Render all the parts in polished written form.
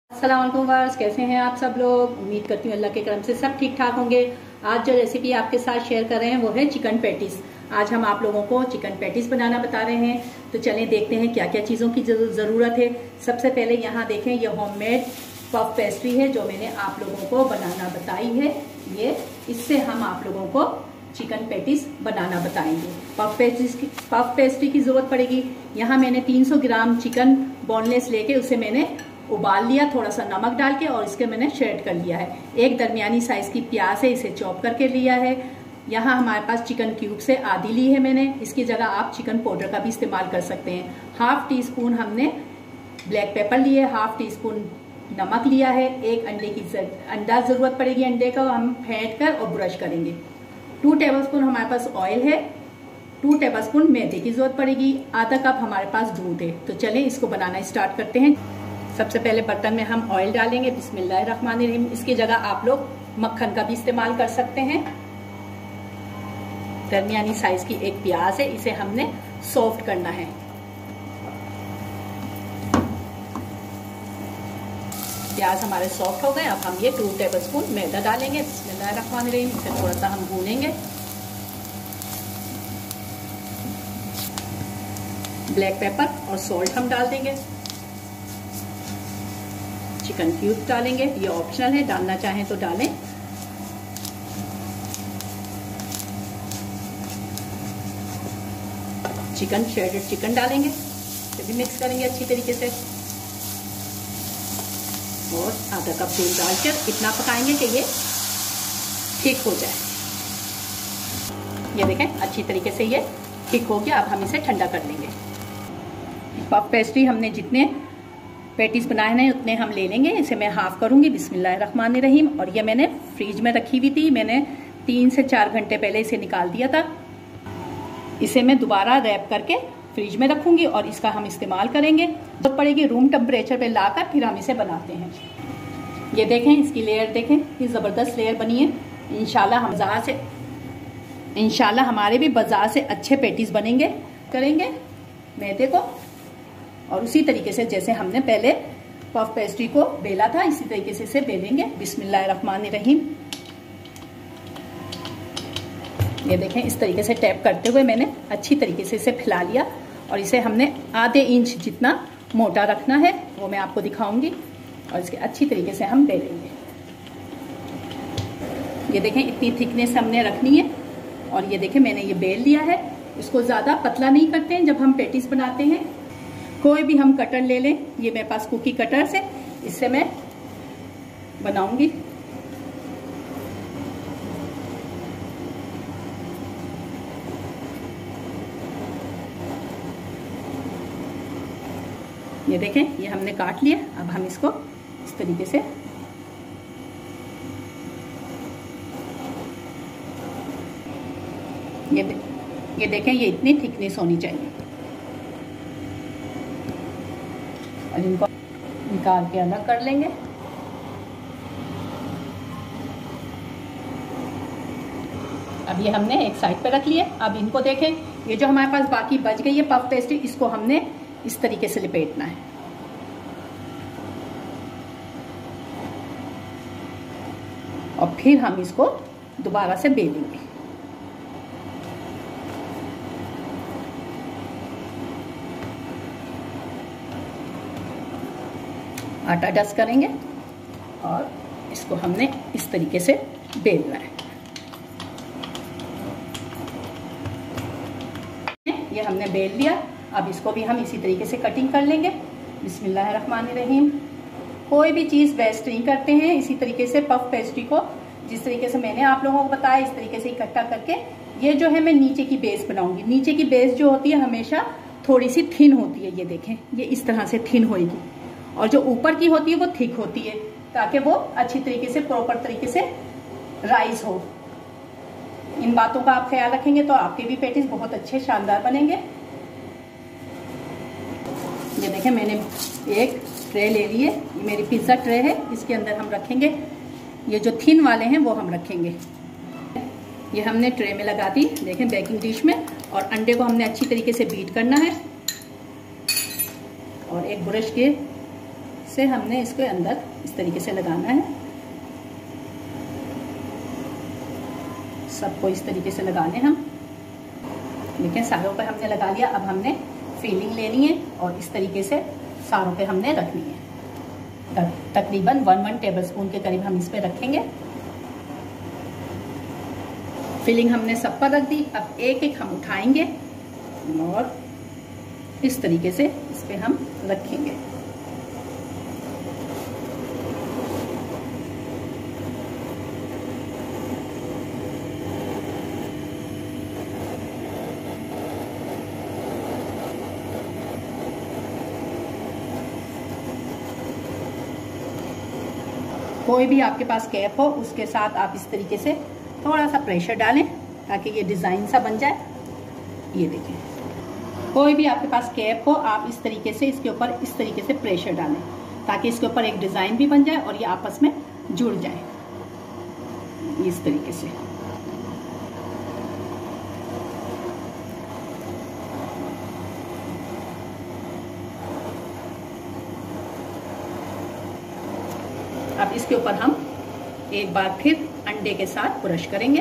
अस्सलाम वालेकुम व्यूअर्स, कैसे हैं आप सब लोग। उम्मीद करती हूँ अल्लाह के करम से सब ठीक ठाक होंगे। आज जो रेसिपी आपके साथ शेयर कर रहे हैं वो है चिकन पैटीज। आज हम आप लोगों को चिकन पैटीज बनाना बता रहे हैं। तो चलें देखते हैं क्या क्या चीज़ों की ज़रूरत है। सबसे पहले यहाँ देखें, ये होममेड पफ पेस्ट्री है जो मैंने आप लोगों को बनाना बताई है। ये इससे हम आप लोगों को चिकन पैटीज बनाना बताएंगे। पफ पेस्ट्री की ज़रूरत पड़ेगी। यहाँ मैंने 300 ग्राम चिकन बोनलेस लेके उसे मैंने उबाल लिया, थोड़ा सा नमक डाल के, और इसके मैंने श्रेड कर लिया है। एक दरमियानी साइज की प्याज है, इसे चॉप करके लिया है। यहाँ हमारे पास चिकन क्यूब से आधी ली है मैंने। इसकी जगह आप चिकन पाउडर का भी इस्तेमाल कर सकते हैं। हाफ टी स्पून हमने ब्लैक पेपर लिए, हाफ टी स्पून नमक लिया है। एक अंडे की अंडा जरूरत पड़ेगी, अंडे को हम फेंट कर और ब्रश करेंगे। 2 टेबलस्पून हमारे पास ऑयल है। 2 टेबलस्पून मैदे की जरूरत पड़ेगी। आधा कप हमारे पास दूध है। तो चलें इसको बनाना स्टार्ट करते हैं। सबसे पहले बर्तन में हम ऑयल डालेंगे। बिस्मिल्लाहिर्रहमानिर्रहीम। इसकी जगह आप लोग मक्खन का भी इस्तेमाल कर सकते हैं। दरमियानी साइज की एक प्याज है, इसे हमने सॉफ्ट करना है। प्याज हमारे सॉफ्ट हो गए। अब हम ये 2 टेबलस्पून मैदा डालेंगे। बिस्मिल्लाहिर्रहमानिर्रहीम। इसे थोड़ा सा हम भूनेंगे। ब्लैक पेपर और सॉल्ट हम डाल देंगे। चिकन क्यूब डालेंगे, ये ऑप्शनल है, डालना चाहें तो डालें। श्रेडेड चिकन डालेंगे, इसे भी मिक्स करेंगे अच्छी तरीके से। और आधा कप दूध डालकर इतना पकाएंगे कि ये ठीक हो जाए। ये देखें अच्छी तरीके से ये ठीक हो गया। अब हम इसे ठंडा कर लेंगे। पफ पेस्ट्री हमने जितने पैटीज बनाए हैं उतने हम ले लेंगे। इसे मैं हाफ करूंगी। बिस्मिल्लाहिर्रहमानिर्रहीम। और ये मैंने फ्रीज में रखी हुई थी। मैंने 3 से 4 घंटे पहले इसे निकाल दिया था। इसे मैं दोबारा रैप करके फ्रिज में रखूंगी और इसका हम इस्तेमाल करेंगे। जरूरत पड़ेगी रूम टेम्परेचर पे लाकर फिर हम इसे बनाते हैं। ये देखें, इसकी लेयर देखें, ये जबरदस्त लेयर बनी है। इंशाल्लाह हमारे भी बाजार से अच्छे पैटीज बनेंगे। करेंगे मैदे को और उसी तरीके से जैसे हमने पहले पफ पेस्ट्री को बेला था, इसी तरीके से इसे बेलेंगे। बिस्मिल्लाहिर्रहमानिर्रहीम। ये देखें, इस तरीके से टैप करते हुए मैंने अच्छी तरीके से इसे फैला लिया। और इसे हमने आधे इंच जितना मोटा रखना है, वो मैं आपको दिखाऊंगी। और इसके अच्छी तरीके से हम बेलेंगे। ये देखें, इतनी थिकनेस हमने रखनी है। और ये देखें, मैंने ये बेल लिया है। इसको ज्यादा पतला नहीं करते हैं जब हम पैटीज बनाते हैं। कोई भी हम कटर ले लें। ये मेरे पास कुकी कटर से, इससे मैं बनाऊंगी। ये देखें, ये हमने काट लिया। अब हम इसको इस तरीके से ये देखें, ये इतनी थिकनेस होनी चाहिए। और इनको निकाल के अलग कर लेंगे। अब ये हमने एक साइड पे रख लिए। अब इनको देखें, ये जो हमारे पास बाकी बच गई है पफ पेस्ट्री, इसको हमने इस तरीके से लपेटना है। और फिर हम इसको दोबारा से बेलेंगे। आटा डस्ट करेंगे और इसको हमने इस तरीके से बेलना है। ये हमने बेल लिया। अब इसको भी हम इसी तरीके से कटिंग कर लेंगे। बिस्मिल्लाहिर्रहमानिर्रहीम। कोई भी चीज़ वेस्ट नहीं करते हैं। इसी तरीके से पफ पेस्ट्री को जिस तरीके से मैंने आप लोगों को बताया, इस तरीके से इकट्ठा करके ये जो है मैं नीचे की बेस बनाऊंगी। नीचे की बेस जो होती है हमेशा थोड़ी सी थिन होती है। ये देखें, ये इस तरह से थिन होगी। और जो ऊपर की होती है वो थिक होती है, ताकि वो अच्छी तरीके से प्रॉपर तरीके से राइज हो। इन बातों का आप ख्याल रखेंगे तो आपके भी पैटीज बहुत अच्छे शानदार बनेंगे। ये देखें, मैंने एक ट्रे ले ली है। ये मेरी पिज्ज़ा ट्रे है। इसके अंदर हम रखेंगे, ये जो थिन वाले हैं वो हम रखेंगे। ये हमने ट्रे में लगा दी, देखें, बेकिंग डिश में। और अंडे को हमने अच्छी तरीके से बीट करना है। और एक ब्रश के ऐसे हमने इसके अंदर इस तरीके से लगाना है, सबको इस तरीके से लगाने हम। देखें सारों पे हमने लगा लिया। अब हमने फिलिंग लेनी है और इस तरीके से सारों पे हमने रखनी है। तकरीबन 1 टेबलस्पून के करीब हम इस पे रखेंगे। फिलिंग हमने सब पर रख दी। अब एक एक हम उठाएंगे और इस तरीके से इस पे हम रखेंगे। कोई भी आपके पास कैप हो उसके साथ आप इस तरीके से थोड़ा सा प्रेशर डालें ताकि ये डिज़ाइन सा बन जाए। ये देखें, कोई भी आपके पास कैप हो आप इस तरीके से इसके ऊपर इस तरीके से प्रेशर डालें ताकि इसके ऊपर एक डिज़ाइन भी बन जाए और ये आपस में जुड़ जाए इस तरीके से। अब इसके ऊपर हम एक बार फिर अंडे के साथ ब्रश करेंगे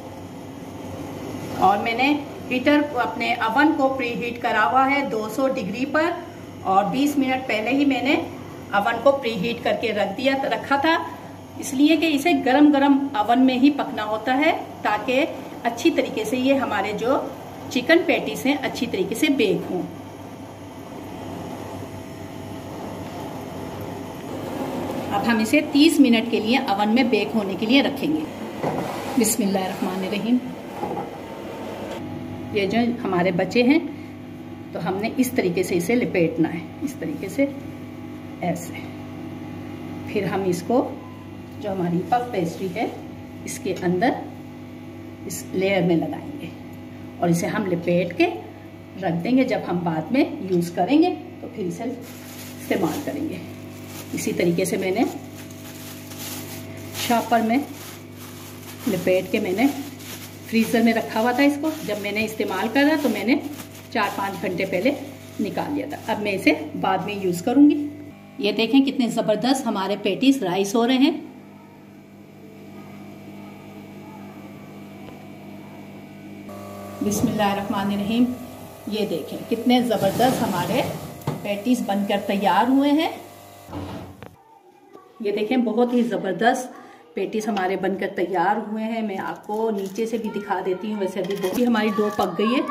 और मैंने हीटर अपने अवन को प्री हीट करा हुआ है 200 डिग्री पर और 20 मिनट पहले ही मैंने अवन को प्री हीट करके रखा था, इसलिए कि इसे गरम गरम अवन में ही पकना होता है ताकि अच्छी तरीके से ये हमारे जो चिकन पैटीज हैं अच्छी तरीके से बेक हों। अब हम इसे 30 मिनट के लिए अवन में बेक होने के लिए रखेंगे। बिस्मिल्लाहिर्रहमानिर्रहीम। ये जो हमारे बचे हैं तो हमने इस तरीके से इसे लपेटना है, इस तरीके से ऐसे। फिर हम इसको जो हमारी पफ पेस्ट्री है इसके अंदर इस लेयर में लगाएंगे और इसे हम लपेट के रख देंगे। जब हम बाद में यूज़ करेंगे तो फिर इसे इस्तेमाल करेंगे। इसी तरीके से मैंने शॉपर में लपेट के मैंने फ्रीज़र में रखा हुआ था इसको। जब मैंने इस्तेमाल करा तो मैंने 4-5 घंटे पहले निकाल लिया था। अब मैं इसे बाद में यूज़ करूँगी। ये देखें कितने ज़बरदस्त हमारे पैटीज राइस हो रहे हैं। बिस्मिल्लाहिर्रहमानिर्रहीम। ये देखें कितने ज़बरदस्त हमारे पैटीज बनकर तैयार हुए हैं। ये देखें बहुत ही ज़बरदस्त पैटीज हमारे बनकर तैयार हुए हैं। मैं आपको नीचे से भी दिखा देती हूँ। वैसे अभी बहुत ही हमारी डो पक गई है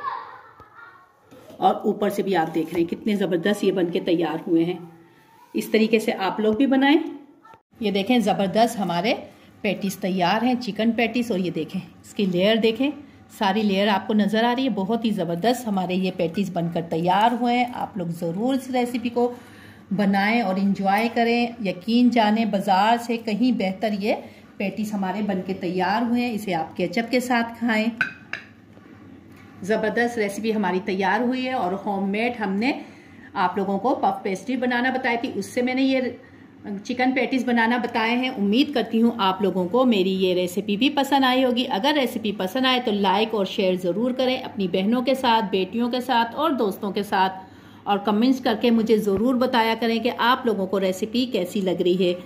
और ऊपर से भी आप देख रहे हैं कितने ज़बरदस्त ये बनके तैयार हुए हैं। इस तरीके से आप लोग भी बनाएं। ये देखें ज़बरदस्त हमारे पैटीज तैयार हैं, चिकन पैटीज। और ये देखें इसकी लेयर देखें, सारी लेयर आपको नज़र आ रही है। बहुत ही ज़बरदस्त हमारे ये पैटीज बनकर तैयार हुए हैं। आप लोग ज़रूर इस रेसिपी को बनाएं और इंजॉय करें। यकीन जाने बाज़ार से कहीं बेहतर ये पैटीज हमारे बनके तैयार हुए हैं। इसे आप केचप के साथ खाएं। ज़बरदस्त रेसिपी हमारी तैयार हुई है और होममेड हमने आप लोगों को पफ पेस्ट्री बनाना बताई थी, उससे मैंने ये चिकन पैटीज बनाना बताए हैं। उम्मीद करती हूँ आप लोगों को मेरी ये रेसिपी भी पसंद आई होगी। अगर रेसिपी पसंद आए तो लाइक और शेयर ज़रूर करें अपनी बहनों के साथ, बेटियों के साथ और दोस्तों के साथ। और कमेंट्स करके मुझे ज़रूर बताया करें कि आप लोगों को रेसिपी कैसी लग रही है।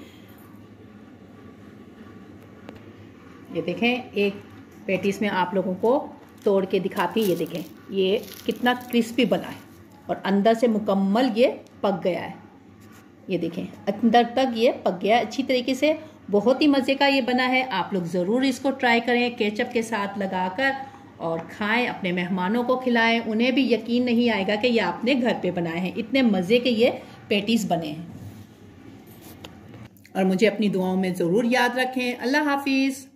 ये देखें एक पैटीज में आप लोगों को तोड़ के दिखाती। ये देखें ये कितना क्रिस्पी बना है और अंदर से मुकम्मल ये पक गया है। ये देखें अंदर तक ये पक गया अच्छी तरीके से। बहुत ही मज़े का ये बना है। आप लोग ज़रूर इसको ट्राई करें केचप के साथ लगाकर और खाएं, अपने मेहमानों को खिलाएं। उन्हें भी यकीन नहीं आएगा कि ये आपने घर पे बनाए हैं। इतने मज़े के ये पैटीज बने हैं। और मुझे अपनी दुआओं में ज़रूर याद रखें। अल्लाह हाफिज़।